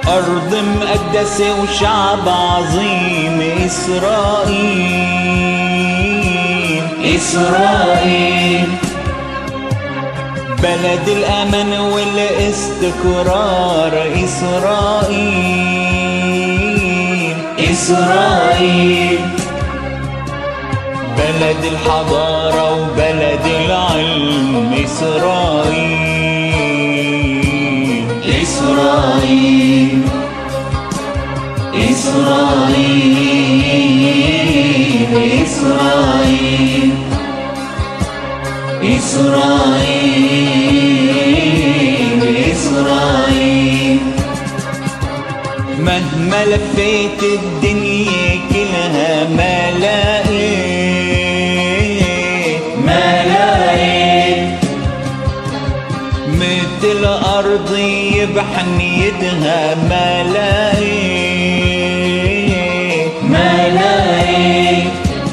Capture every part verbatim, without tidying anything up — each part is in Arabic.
أرض مقدسة وشعب عظيم إسرائيل. إسرائيل بلد الأمن والاستقرار إسرائيل. إسرائيل بلد الحضارة وبلد العلم إسرائيل. إسرائيل إسرائيل إسرائيل إسرائيل إسرائيل. مهما لفيت الدنيا كلها ما لقيت ما لقيت مثل أرض بحنيتها ما لقيت ما لقيت.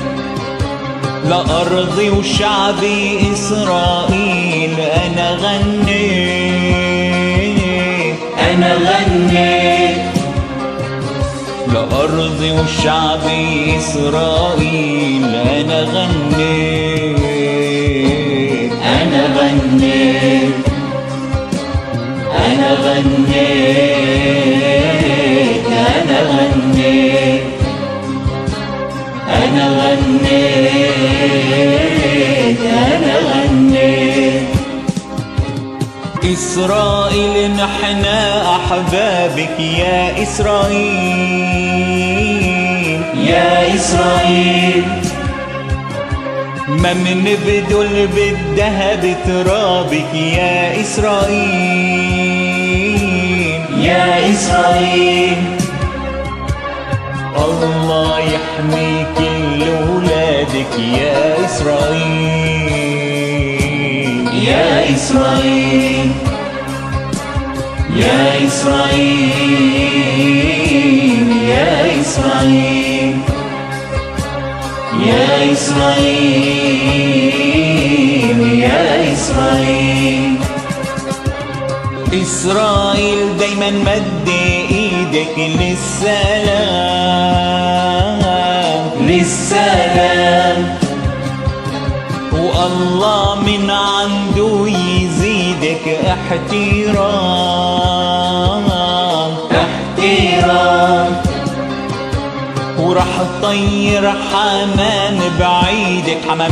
لأرضي وشعبي إسرائيل أنا غنيت أنا غنيت. لأرضي وشعبي إسرائيل أنا غنيت أنا غنيت أنا غنيت أنا غنيت أنا غنيت أنا غنيت. إسرائيل نحنا أحبابك يا إسرائيل. يا إسرائيل ما منبدل بالذهب ترابك يا إسرائيل. يا إسرائيل الله يحمي كل ولادك يا إسرائيل. يا إسرائيل يا إسرائيل يا إسرائيل يا إسرائيل يا إسرائيل. إسرائيل دايما مد إيدك للسلام للسلام. والله من عنده يزيدك احترام احترام. وراح طير حمام بعيدك حمام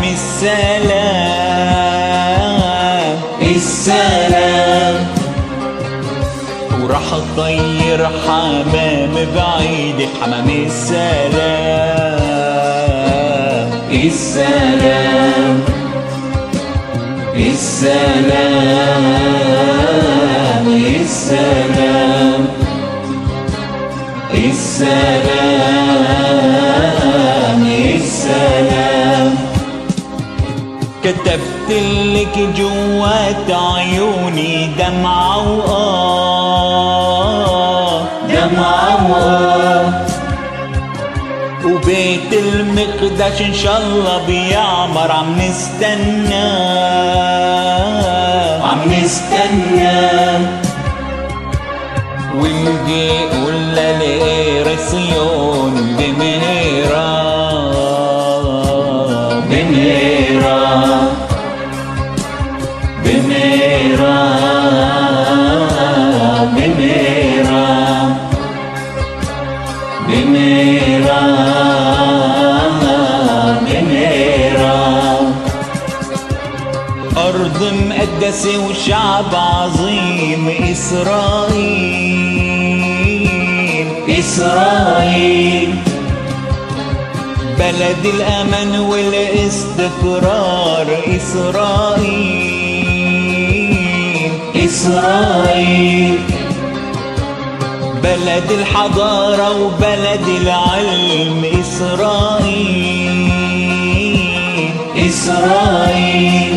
السلام السلام. وراح طير حمام بعيدك حمام السلام السلام السلام السلام السلام السلام. كتبت لك جوات عيوني دمعة وآه دمعة وآه. وبيت المقدس ان شاء الله بيعمر عم نستنى عم نستنى. ونجي قلنا لغير صيون بمهرة بمهرة بمهرة بمهرة بمهرة بمهرة. أرض مقدسة وشعب عظيم إسرائيل. إسرائيل بلد الأمن والاستقرار إسرائيل. إسرائيل بلد الحضارة وبلد العلم إسرائيل. إسرائيل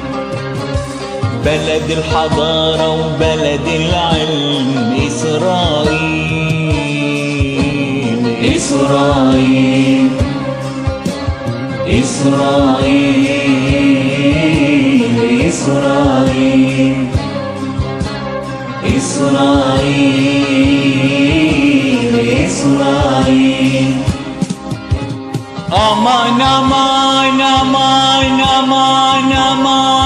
بلد الحضارة وبلد العلم إسرائيل. إسرائيل إسرائيل إسرائيل إسرائيل إسرائيل Aman aman aman aman aman